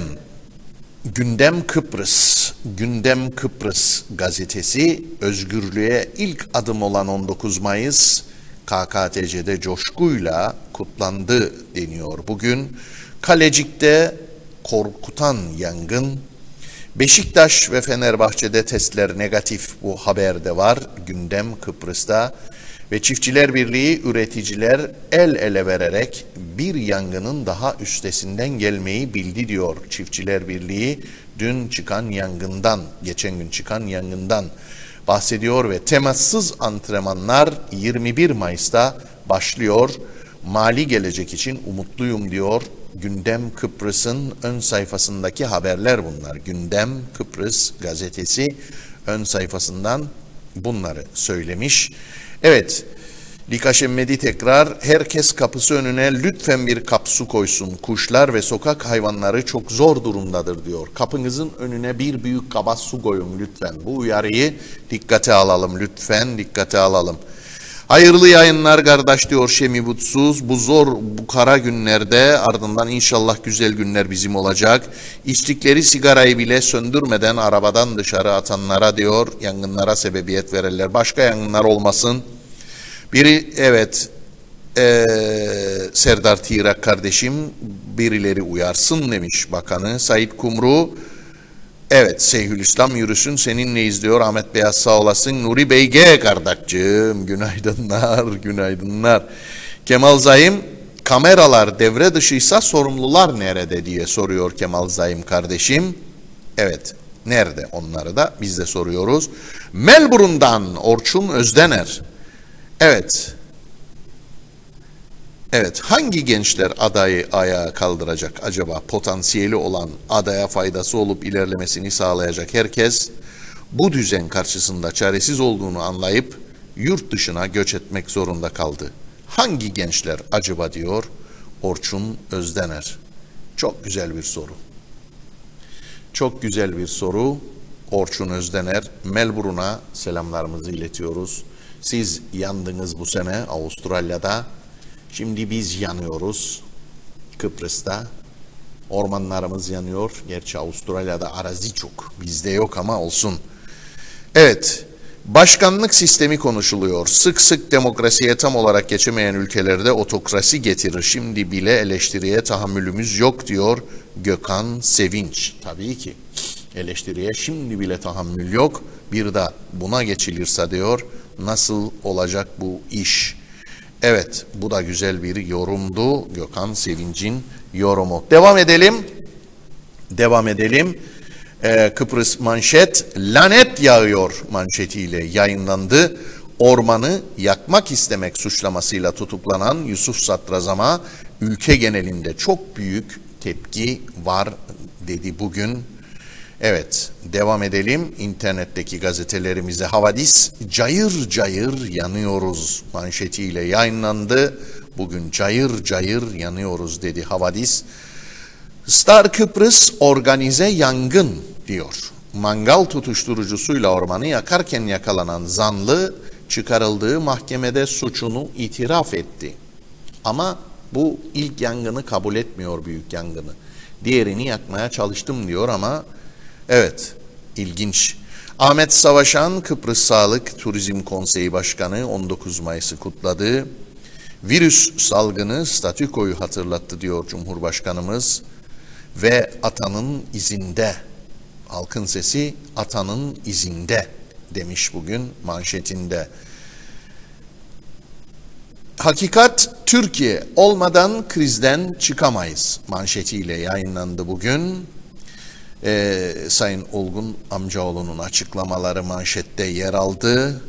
[SPEAKER 1] Gündem Kıbrıs. Gündem Kıbrıs gazetesi özgürlüğe ilk adım olan 19 Mayıs KKTC'de coşkuyla kutlandı deniyor bugün. Kalecik'te korkutan yangın. Beşiktaş ve Fenerbahçe'de testler negatif, bu haberde var. Gündem Kıbrıs'ta. Ve Çiftçiler Birliği, üreticiler el ele vererek bir yangının daha üstesinden gelmeyi bildi diyor Çiftçiler Birliği. Dün çıkan yangından, geçen gün çıkan yangından bahsediyor ve temassız antrenmanlar 21 Mayıs'ta başlıyor. Mali gelecek için umutluyum diyor. Gündem Kıbrıs'ın ön sayfasındaki haberler bunlar. Gündem Kıbrıs gazetesi ön sayfasından bunları söylemiş. Evet, Lika Şemmedi tekrar, herkes kapısı önüne lütfen bir kap su koysun. Kuşlar ve sokak hayvanları çok zor durumdadır diyor. Kapınızın önüne bir büyük kaba su koyun lütfen. Bu uyarıyı dikkate alalım lütfen, dikkate alalım. Hayırlı yayınlar kardeş diyor Şemi Butsuz. Bu zor, bu kara günlerde ardından inşallah güzel günler bizim olacak. İçtikleri sigarayı bile söndürmeden arabadan dışarı atanlara diyor, yangınlara sebebiyet verirler. Başka yangınlar olmasın. Biri evet Serdar Tirak kardeşim, birileri uyarsın demiş bakanı. Sait Kumru, Evet, Şeyhülislam yürüsün seninleyiz diyor Ahmet Beyaz, sağ olasın. Nuri Beyge kardeşciğim, günaydınlar, günaydınlar. Kemal Zahim, kameralar devre dışıysa sorumlular nerede diye soruyor Kemal Zahim kardeşim. Evet, nerede, onları da biz de soruyoruz. Melbourne'dan Orçun Özdener. Evet. Evet, hangi gençler adayı ayağa kaldıracak acaba? Potansiyeli olan, adaya faydası olup ilerlemesini sağlayacak herkes bu düzen karşısında çaresiz olduğunu anlayıp yurt dışına göç etmek zorunda kaldı. Hangi gençler acaba diyor Orçun Özdener. Çok güzel bir soru. Çok güzel bir soru. Orçun Özdener, Melbourne'a selamlarımızı iletiyoruz. Siz yandınız bu sene Avustralya'da. Şimdi biz yanıyoruz Kıbrıs'ta. Ormanlarımız yanıyor. Gerçi Avustralya'da arazi çok. Bizde yok ama olsun. Evet, başkanlık sistemi konuşuluyor. Sık sık demokrasiye tam olarak geçemeyen ülkelerde otokrasi getirir. Şimdi bile eleştiriye tahammülümüz yok diyor Gökhan Sevinç. Tabii ki eleştiriye şimdi bile tahammül yok. Bir de buna geçilirse diyor nasıl olacak bu iş? Evet, bu da güzel bir yorumdu. Gökhan Sevinç'in yorumu. Devam edelim. Devam edelim. Kıbrıs manşet, lanet yağıyor manşetiyle yayınlandı. Ormanı yakmak istemek suçlamasıyla tutuklanan Yusuf Sadrazam'a ülke genelinde çok büyük tepki var dedi bugün. Evet, devam edelim. İnternetteki gazetelerimize havadis cayır cayır yanıyoruz manşetiyle yayınlandı. Bugün cayır cayır yanıyoruz dedi havadis. Star Kıbrıs organize yangın diyor. Mangal tutuşturucusuyla ormanı yakarken yakalanan zanlı çıkarıldığı mahkemede suçunu itiraf etti. Ama bu ilk yangını kabul etmiyor, büyük yangını. Diğerini yakmaya çalıştım diyor ama evet, ilginç. Ahmet Savaşan, Kıbrıs Sağlık Turizm Konseyi Başkanı 19 Mayıs'ı kutladı. Virüs salgını statükoyu hatırlattı diyor Cumhurbaşkanımız. Ve atanın izinde, halkın sesi atanın izinde demiş bugün manşetinde. Hakikat Türkiye olmadan krizden çıkamayız manşetiyle yayınlandı bugün. Sayın Olgun Amcaoğlu'nun açıklamaları manşette yer aldı.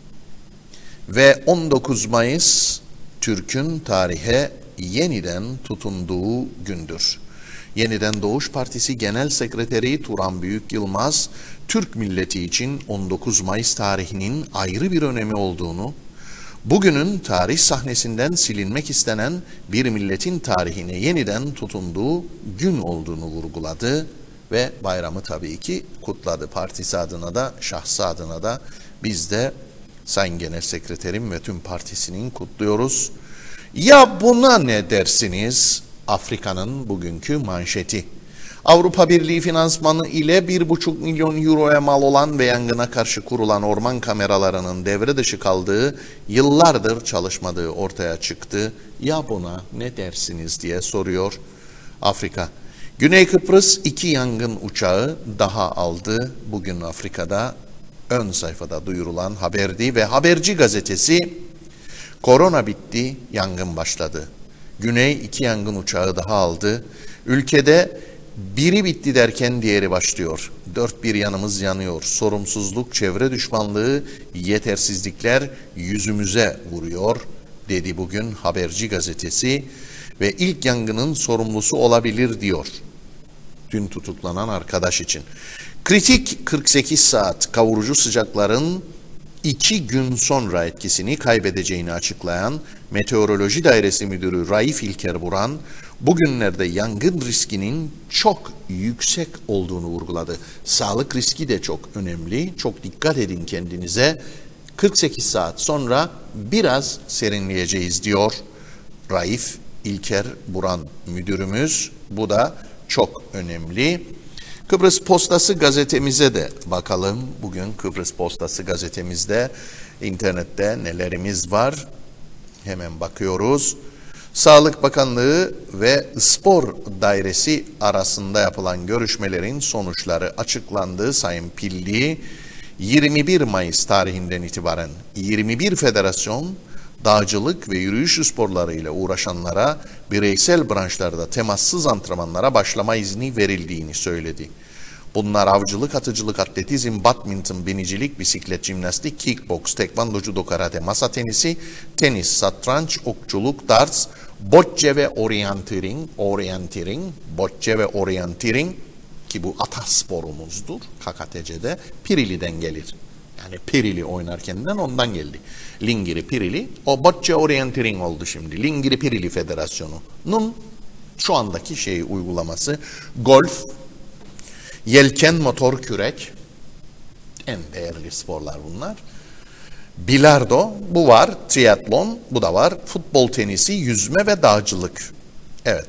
[SPEAKER 1] Ve 19 Mayıs Türk'ün tarihe yeniden tutunduğu gündür. Yeniden Doğuş Partisi Genel Sekreteri Turan Büyük Yılmaz, Türk milleti için 19 Mayıs tarihinin ayrı bir önemi olduğunu, bugünün tarih sahnesinden silinmek istenen bir milletin tarihine yeniden tutunduğu gün olduğunu vurguladı ve bayramı tabii ki kutladı. Partisi adına da, şahsı adına da biz de Sayın Genel Sekreterim ve tüm partisinin kutluyoruz. Ya buna ne dersiniz? Afrika'nın bugünkü manşeti. Avrupa Birliği finansmanı ile 1,5 milyon euroya mal olan ve yangına karşı kurulan orman kameralarının devre dışı kaldığı, yıllardır çalışmadığı ortaya çıktı. Ya buna ne dersiniz diye soruyor Afrika. Güney Kıbrıs 2 yangın uçağı daha aldı. Bugün Afrika'da ön sayfada duyurulan haberdi ve Haberci gazetesi korona bitti, yangın başladı. Güney 2 yangın uçağı daha aldı. Ülkede biri bitti derken diğeri başlıyor. Dört bir yanımız yanıyor. Sorumsuzluk, çevre düşmanlığı, yetersizlikler yüzümüze vuruyor dedi bugün Haberci gazetesi ve ilk yangının sorumlusu olabilir diyor. Dün tutuklanan arkadaş için. Kritik 48 saat kavurucu sıcakların 2 gün sonra etkisini kaybedeceğini açıklayan Meteoroloji Dairesi Müdürü Raif İlker Buran, bugünlerde yangın riskinin çok yüksek olduğunu vurguladı. Sağlık riski de çok önemli. Çok dikkat edin kendinize. 48 saat sonra biraz serinleyeceğiz diyor Raif İlker Buran müdürümüz. Bu da çok önemli. Kıbrıs Postası gazetemize de bakalım. Bugün Kıbrıs Postası gazetemizde internette nelerimiz var? Hemen bakıyoruz. Sağlık Bakanlığı ve Spor Dairesi arasında yapılan görüşmelerin sonuçları açıklandı. Sayın Pilli, 21 Mayıs tarihinden itibaren 21 federasyon dağcılık ve yürüyüş sporlarıyla uğraşanlara bireysel branşlarda temassız antrenmanlara başlama izni verildiğini söyledi. Bunlar avcılık, atıcılık, atletizm, badminton, binicilik, bisiklet, jimnastik, kickboks, tekvando, judo, karate, masa tenisi, tenis, satranç, okçuluk, darts, bocce ve orienteering ki bu atasporumuzdur KKTC'de, Pirili'den gelir. Yani Pirili oynarkenden ondan geldi. Lingiri Pirili, o bocce orienteering oldu şimdi. Lingiri Pirili Federasyonu'nun şu andaki uygulaması golf, yelken, motor kürek, en değerli sporlar bunlar. Bilardo, bu var. Triatlon, bu da var. Futbol, tenisi, yüzme ve dağcılık. Evet.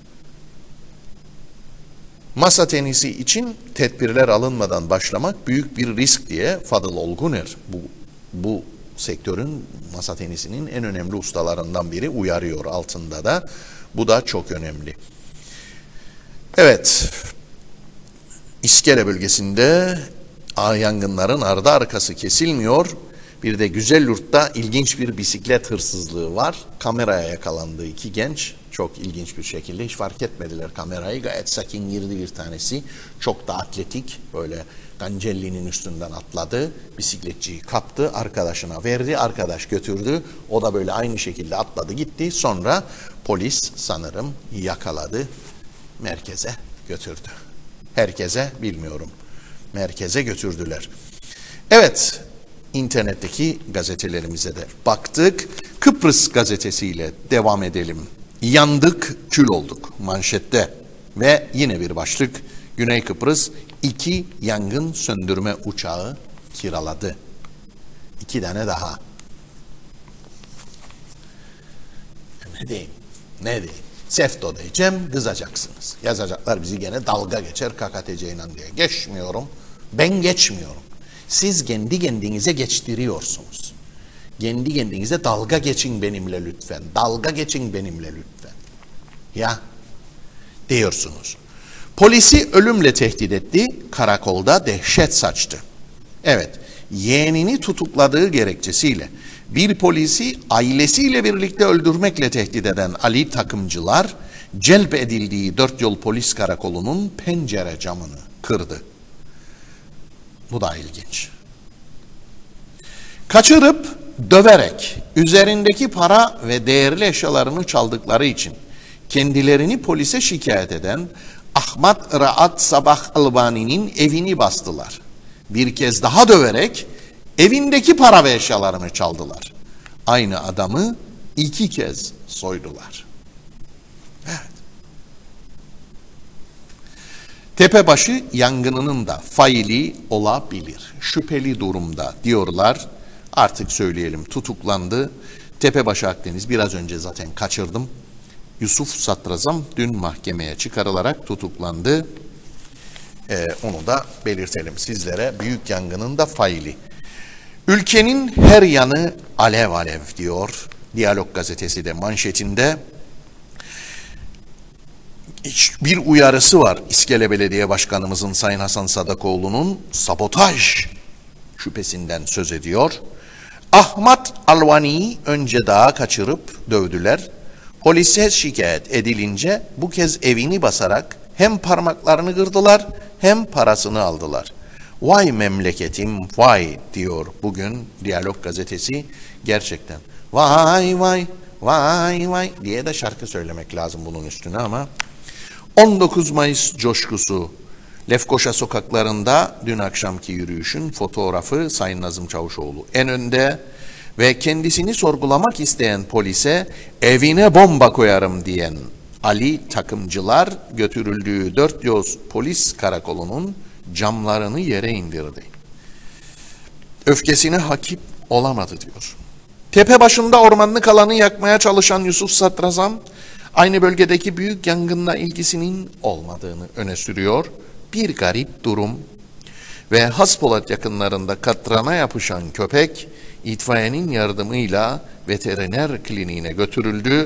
[SPEAKER 1] Masa tenisi için tedbirler alınmadan başlamak büyük bir risk diye Fadıl Olguner, bu sektörün, masa tenisinin en önemli ustalarından biri, uyarıyor altında da. Bu da çok önemli. Evet. İskele bölgesinde yangınların ardı arkası kesilmiyor. Bir de Güzelyurt'ta ilginç bir bisiklet hırsızlığı var. Kameraya yakalandı iki genç. Çok ilginç bir şekilde, hiç fark etmediler kamerayı. Gayet sakin girdi bir tanesi. Çok da atletik, böyle Gancelli'nin üstünden atladı. Bisikletçiyi kaptı, arkadaşına verdi. Arkadaş götürdü. O da böyle aynı şekilde atladı gitti. Sonra polis sanırım yakaladı. Merkeze götürdü. Herkese bilmiyorum. Merkeze götürdüler. Evet, internetteki gazetelerimize de baktık. Kıbrıs gazetesiyle devam edelim. Yandık, kül olduk manşette. Ve yine bir başlık. Güney Kıbrıs 2 yangın söndürme uçağı kiraladı. 2 tane daha. Ne diyeyim? Ne diyeyim? Sefto diyeceğim, kızacaksınız. Yazacaklar bizi gene dalga geçer KKTC ile diye. Geçmiyorum. Ben geçmiyorum. Siz kendi kendinize geçtiriyorsunuz. Kendi kendinize dalga geçin benimle lütfen. Dalga geçin benimle lütfen. Ya diyorsunuz. Polisi ölümle tehdit etti. Karakolda dehşet saçtı. Evet, yeğenini tutukladığı gerekçesiyle bir polisi ailesiyle birlikte öldürmekle tehdit eden Ali takımcılar celp edildiği 4 yol polis karakolunun pencere camını kırdı. Bu da ilginç. Kaçırıp döverek üzerindeki para ve değerli eşyalarını çaldıkları için kendilerini polise şikayet eden Ahmet Raat Sabah Albani'nin evini bastılar. Bir kez daha döverek evindeki para ve eşyalarını çaldılar. Aynı adamı 2 kez soydular. Evet. Tepebaşı yangınının da faili olabilir. Şüpheli durumda diyorlar. Artık söyleyelim, tutuklandı. Tepebaşı Akdeniz, biraz önce zaten kaçırdım. Yusuf Satrazam dün mahkemeye çıkarılarak tutuklandı. Onu da belirtelim sizlere. Büyük yangının da faili. Ülkenin her yanı alev alev diyor. Diyalog gazetesi de manşetinde. Bir uyarısı var İskele Belediye Başkanımızın Sayın Hasan Sadakoğlu'nun sabotaj şüphesinden söz ediyor. Ahmet Alvani'yi önce dağa kaçırıp dövdüler. Polise şikayet edilince bu kez evini basarak hem parmaklarını kırdılar hem parasını aldılar. Vay memleketim vay diyor bugün Diyalog gazetesi. Gerçekten vay vay vay vay diye de şarkı söylemek lazım bunun üstüne ama 19 Mayıs coşkusu. Lefkoşa sokaklarında dün akşamki yürüyüşün fotoğrafı Sayın Nazım Çavuşoğlu en önde ve kendisini sorgulamak isteyen polise evine bomba koyarım diyen Ali takımcılar götürüldüğü 4 yol polis karakolunun camlarını yere indirdi. Öfkesine hakim olamadı diyor. Tepe başında ormanlık alanı yakmaya çalışan Yusuf Satrazam aynı bölgedeki büyük yangınla ilgisinin olmadığını öne sürüyor. Bir garip durum ve Haspolat yakınlarında katrana yapışan köpek itfaiyenin yardımıyla veteriner kliniğine götürüldü.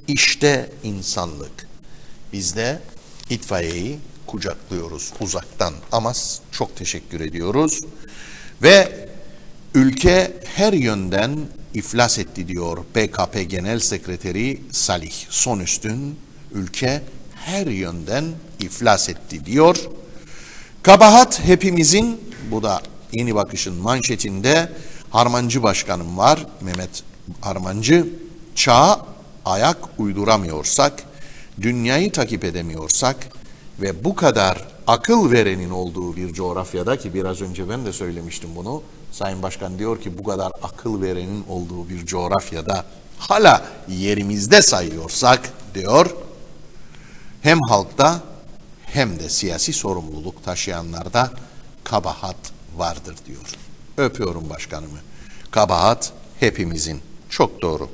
[SPEAKER 1] İşte insanlık. Biz de itfaiyeyi kucaklıyoruz uzaktan ama çok teşekkür ediyoruz. Ve ülke her yönden iflas etti diyor BKP Genel Sekreteri Salih Sonüstün. Ülke her yönden iflas etti diyor. Kabahat hepimizin, bu da Yeni Bakış'ın manşetinde Harmancı Başkanım var, Mehmet Harmancı. Çağa ayak uyduramıyorsak, dünyayı takip edemiyorsak ve bu kadar akıl verenin olduğu bir coğrafyada, ki biraz önce ben de söylemiştim bunu, Sayın Başkan diyor ki bu kadar akıl verenin olduğu bir coğrafyada hala yerimizde sayıyorsak diyor, hem halkta hem de siyasi sorumluluk taşıyanlarda kabahat vardır diyor. Öpüyorum başkanımı. Kabahat hepimizin. Çok doğru.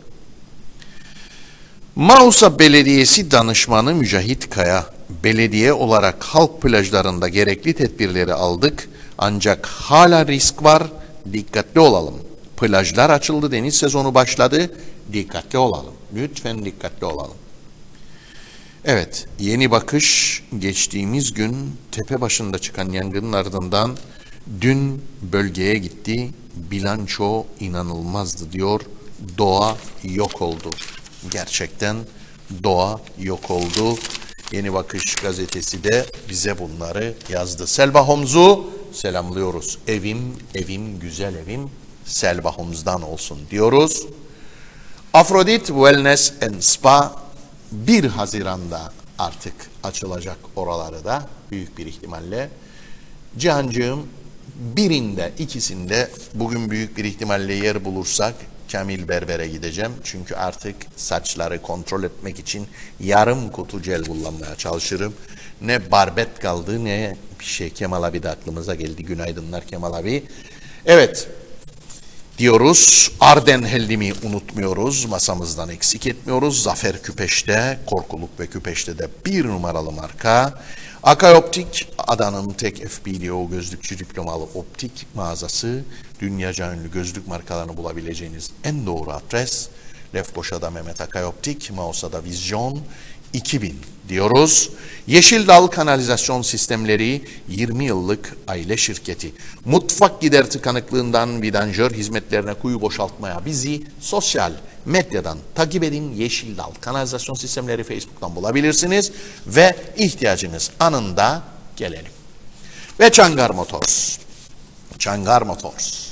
[SPEAKER 1] Manisa Belediyesi Danışmanı Mücahit Kaya, belediye olarak halk plajlarında gerekli tedbirleri aldık ancak hala risk var, dikkatli olalım. Plajlar açıldı, deniz sezonu başladı, dikkatli olalım. Lütfen dikkatli olalım. Evet, Yeni Bakış geçtiğimiz gün tepe başında çıkan yangının ardından dün bölgeye gitti. Bilanço inanılmazdı diyor. Doğa yok oldu. Gerçekten doğa yok oldu. Yeni Bakış gazetesi de bize bunları yazdı. Selva Homz'u selamlıyoruz. Evim, güzel evim Selva Homz'dan olsun diyoruz. Afrodit Wellness and Spa 1 Haziran'da artık açılacak oraları da büyük bir ihtimalle. Cihancığım, birinde, ikisinde bugün büyük bir ihtimalle yer bulursak Kamil Berber'e gideceğim. Çünkü artık saçları kontrol etmek için yarım kutu jel kullanmaya çalışırım. Ne barbet kaldı ne bir şey. Kemal abi de aklımıza geldi. Günaydınlar Kemal abi. Evet diyoruz. Arden Heldim'i unutmuyoruz. Masamızdan eksik etmiyoruz. Zafer Küpeş'te, korkuluk ve küpeşte de 1 numaralı marka. Akay Optik, Adana'nın tek FPDO gözlükçü diplomalı optik mağazası. Dünyaca ünlü gözlük markalarını bulabileceğiniz en doğru adres. Lefkoşa'da Mehmet Akay Optik, Mausa'da Vizyon 2000 diyoruz. Yeşil Dal Kanalizasyon Sistemleri 20 yıllık aile şirketi. Mutfak gider tıkanıklığından vidanjör hizmetlerine, kuyu boşaltmaya bizi sosyal medyadan takip edin. Yeşil Dal Kanalizasyon Sistemleri Facebook'tan bulabilirsiniz ve ihtiyacınız anında gelelim. Ve Çangar Motors. Çangar Motors.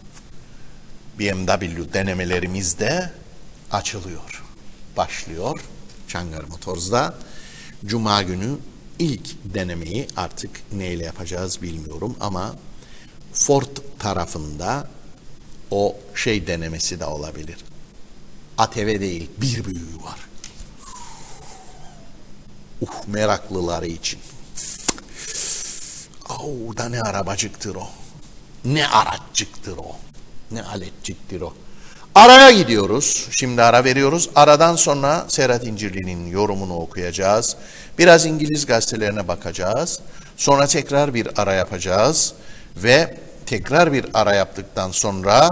[SPEAKER 1] BMW denemelerimiz de açılıyor. Başlıyor. Çangar Motors'da Cuma günü ilk denemeyi artık neyle yapacağız bilmiyorum ama Ford tarafında o şey denemesi de olabilir. ATV değil, bir büyüğü var. Meraklıları için. Da ne arabacıktır o. Ne araçcıktır o. Ne aletciktir o. Araya gidiyoruz. Şimdi ara veriyoruz. Aradan sonra Serhat İncirli'nin yorumunu okuyacağız. Biraz İngiliz gazetelerine bakacağız. Sonra tekrar bir ara yapacağız. Ve tekrar bir ara yaptıktan sonra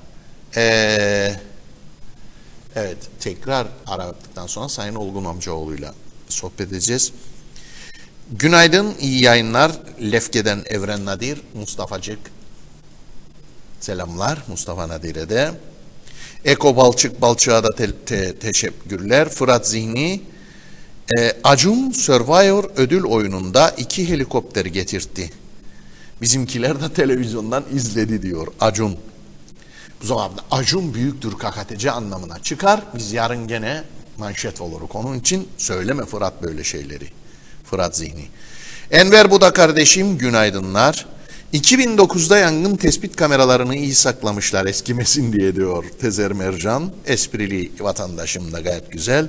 [SPEAKER 1] tekrar ara yaptıktan sonra Sayın Olgun Amcaoğlu'yla sohbet edeceğiz. Günaydın, iyi yayınlar. Lefke'den Evren Nadir, Mustafacık. Selamlar Mustafa Nadir'e de. Eko Balçık'a da teşekkürler. Fırat Zihni, Acun Survivor ödül oyununda 2 helikopter getirtti. Bizimkiler de televizyondan izledi diyor Acun. Bu zaman Acun büyüktür KKTC anlamına çıkar. Biz yarın gene manşet oluruz. Onun için söyleme Fırat böyle şeyleri. Fırat Zihni. Enver Buda kardeşim günaydınlar. 2009'da yangın tespit kameralarını iyi saklamışlar eskimesin diye diyor Tezer Mercan. Esprili vatandaşım da gayet güzel.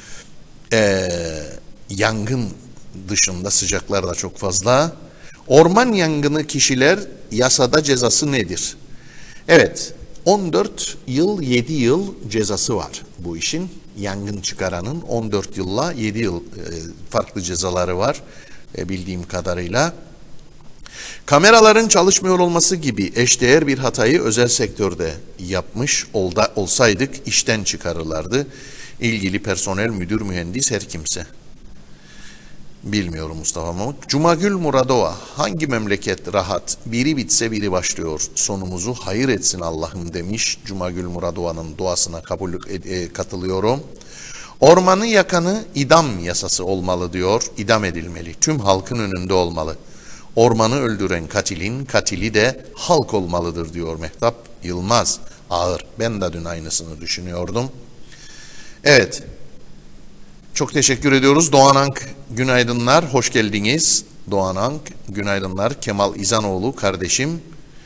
[SPEAKER 1] Yangın dışında sıcaklar da çok fazla. Orman yangını kişiler yasada cezası nedir? Evet, 14 yıl 7 yıl cezası var bu işin. Yangın çıkaranın 14 yılla 7 yıl farklı cezaları var bildiğim kadarıyla. Kameraların çalışmıyor olması gibi eşdeğer bir hatayı özel sektörde yapmış olsaydık işten çıkarırlardı. ilgili personel, müdür, mühendis, her kimse. Bilmiyorum Mustafa Mamuk. Cumagül Muradova, hangi memleket rahat? Biri bitse biri başlıyor. Sonumuzu hayır etsin Allah'ım demiş. Cumagül Muradova'nın duasına katılıyorum. Ormanı yakanı idam yasası olmalı diyor. İdam edilmeli. Tüm halkın önünde olmalı. Ormanı öldüren katilin katili de halk olmalıdır diyor Mehtap Yılmaz. Ağır. Ben de dün aynısını düşünüyordum. Evet. Çok teşekkür ediyoruz. Doğan Ank, günaydınlar. Hoş geldiniz. Doğan Ank, günaydınlar. Kemal İzanoğlu kardeşim.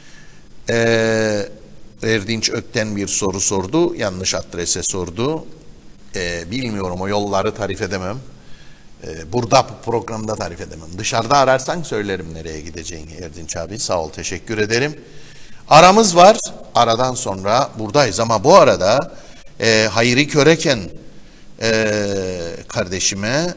[SPEAKER 1] Erdinç Ökten bir soru sordu. Yanlış adrese sordu. Bilmiyorum, o yolları tarif edemem. Burada programda tarif edemem. Dışarıda ararsan söylerim nereye gideceğini Erdinç abi. Sağ ol, teşekkür ederim. Aramız var. Aradan sonra buradayız ama bu arada Hayri Köreken kardeşime,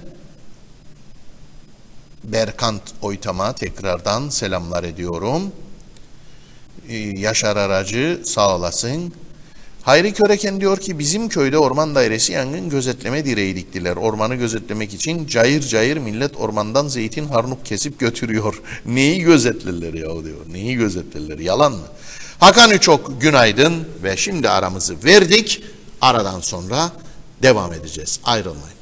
[SPEAKER 1] Berkant Oytam'a tekrardan selamlar ediyorum. Yaşar Aracı sağ olasın. Hayri Köreken diyor ki bizim köyde orman dairesi yangın gözetleme direği diktiler. Ormanı gözetlemek için cayır cayır millet ormandan zeytin harnup kesip götürüyor. Neyi gözetlerler ya diyor. Neyi gözetlerler? Yalan mı? Hakan Üçok günaydın ve şimdi aramızı verdik. Aradan sonra devam edeceğiz. Ayrılmayın.